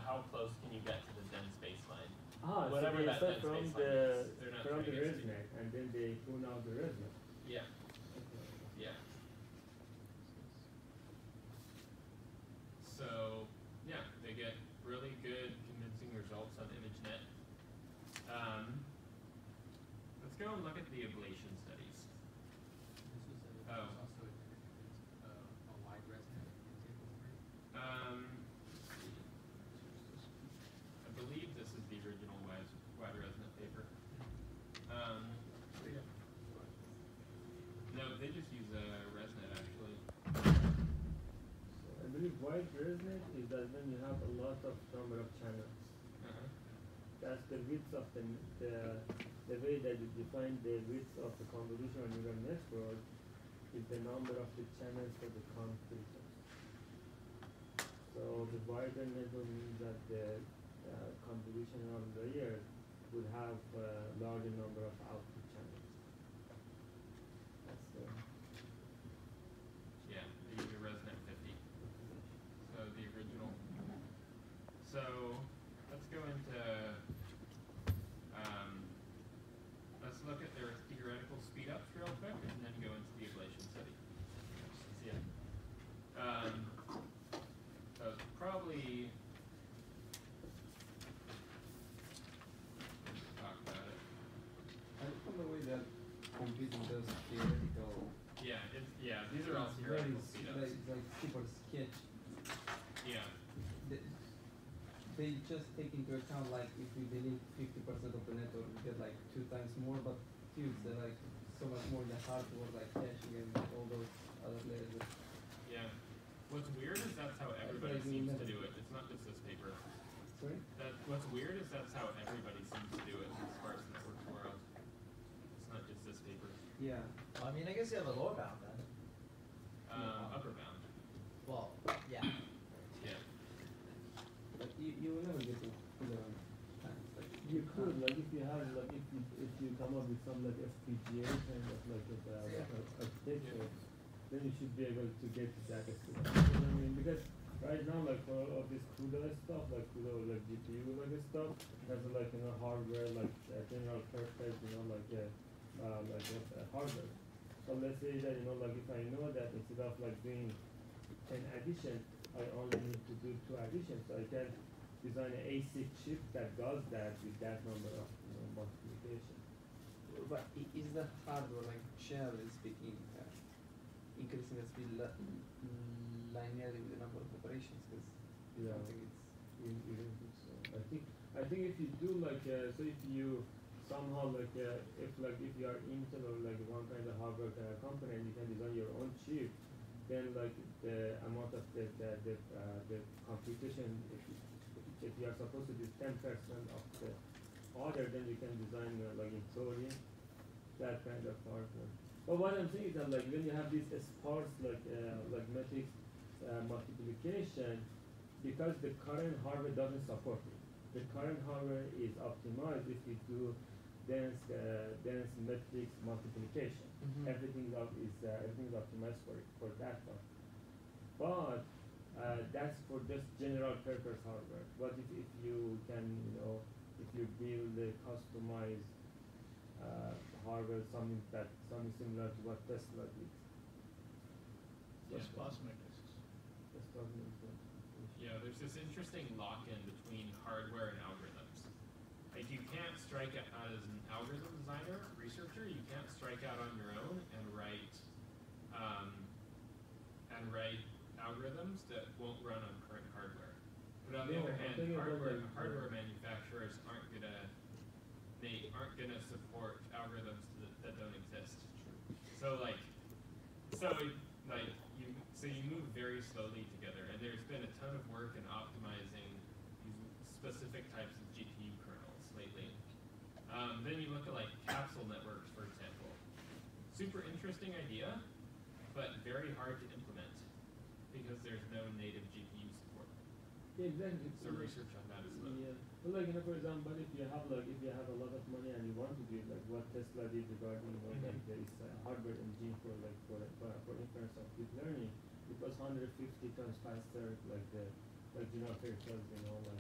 how close can you get to the dense baseline? Whatever so they that dense from baseline is. from the ResNet, and then they tune out the ResNet. Yeah. Yeah. So yeah, they get really good, convincing results on ImageNet. Let's go and look at the ablation studies. This was also a wide ResNet example for you? I believe this is the original wide ResNet paper. No, they just use ResNet actually. So I believe wide ResNet is that when you have a lot of number of channels. That's the width of the way that you define the width of the convolutional neural network is the number of the channels for the filters. So the wider network means that the convolutional layer would have a larger number of output channels. That's yeah, they use a ResNet 50. So the original. So let's go into let's look at their theoretical speedups real quick, and then go into the ablation study. Yeah. So probably talk about it. I from the way that computing does theoretical. Yeah, these are all theoretical speedups. Like super sketch. Yeah. They just take into account like if we delete 50% of the network, we get like 2 times more, but huge, they're like so much more in the hardware, like caching and all those other layers. Yeah. What's weird is that's how everybody seems to do it. It's not just this paper. Sorry? What's weird is that's how everybody seems to do it in the Sparse Networks world. It's not just this paper. Yeah. Well, I mean, I guess you have a lower bound then. Upper bound. Well, yeah. Yeah. But you will never get to 11 times. Like, you could, like if you have like if you come up with some like FPGA kind of like architecture, then you should be able to get to that extent. You know what I mean? Because right now, like for all of this CUDA stuff, like CUDA like GPU like stuff, has like hardware like general purpose, hardware. So let's say that like if I know that instead of like doing 10 additions, I only need to do 2 additions, so I can design an ASIC chip that does that with that number of multiplication. but is the hardware, like generally speaking, increasing the speed linearly with the number of operations? Because Yeah. I don't think it's. I think if you do like so if you somehow like if you are Intel or like one kind of hardware company and you can design your own chip, then like the amount of the computation, if you are supposed to do 10% of the order, then you can design like in theory that kind of hardware. But what I'm saying is that like when you have this sparse like matrix multiplication, because the current hardware doesn't support it. The current hardware is optimized if you do dense matrix multiplication. Everything is optimized for that one. But that's for just general purpose hardware. What if you can if you build a customized hardware, something similar to what Tesla did. Yes, Sparse matrices. Yeah, there's this interesting lock-in between hardware and algorithms. Like you can't strike out as an algorithm designer, researcher, you can't strike out on your own and write algorithms that won't run on current hardware. But on the other hand, hardware manufacturers aren't gonna support algorithms that don't exist. So you move very slowly together, and there's been a ton of work in optimizing these specific types of GPU kernels lately. Then you look at like capsule networks, for example. Super interesting idea, but very hard to implement because there's no native GPU support. Yeah, exactly. So research on that is slow. Yeah. Well, like for example, if you have a lot of money and you want to do it, like what Tesla did regarding like there is hardware engine for inference of deep learning, it was 150 times faster like general purpose